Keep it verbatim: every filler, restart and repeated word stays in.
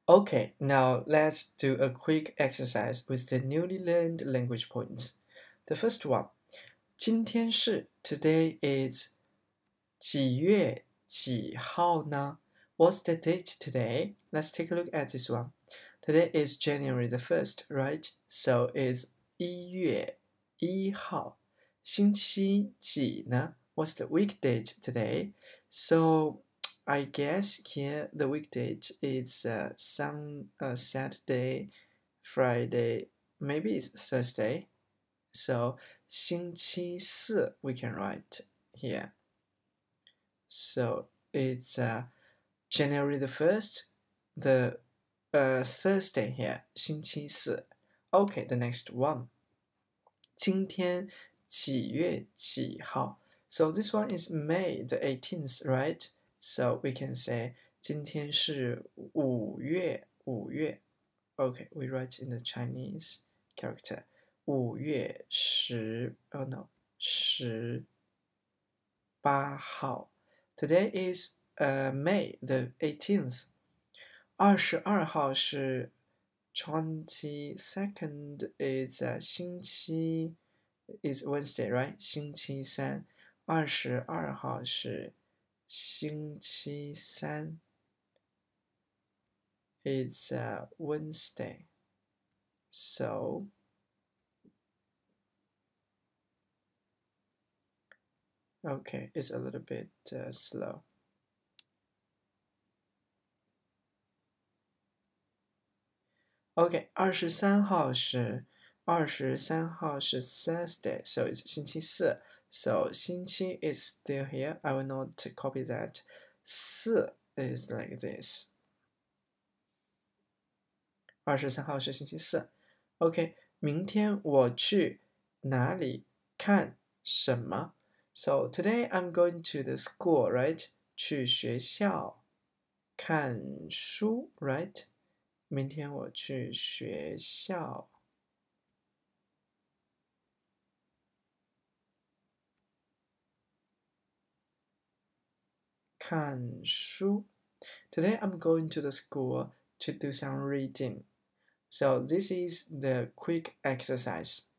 Okay, now let's do a quick exercise with the newly learned language points. The first one, 今天是 today is 几月几号呢? What's the date today? Let's take a look at this one. Today is January the first, right? So it's 一月一号. 星期几呢? What's the week date today? So I guess here the week date is uh, some uh, Saturday, Friday, maybe it's Thursday. So 星期四 we can write here. So it's uh, January the first, the uh, Thursday here, 星期四. Okay, the next one. 今天几月几号? So this one is May the eighteenth, right? So we can say 今天是五月五月. Okay, we write in the Chinese character. 五月十 oh no, 十八号. Today is uh, May the eighteenth. 二十二号是 twenty-second is uh, 星期 is Wednesday, right? 星期三. 二十二号是星期三 It's uh, Wednesday. So okay, it's a little bit uh, slow. Okay, 二十三号是二十三号是 Thursday, so it's 星期四. So 星期 is still here. I will not copy that. 四 is like this. 二十三号是星期四. Okay, 明天我去哪里看什么? So today I'm going to the school, right? 去学校看书, right? 明天我去学校看书. Today I'm going to the school to do some reading. So this is the quick exercise.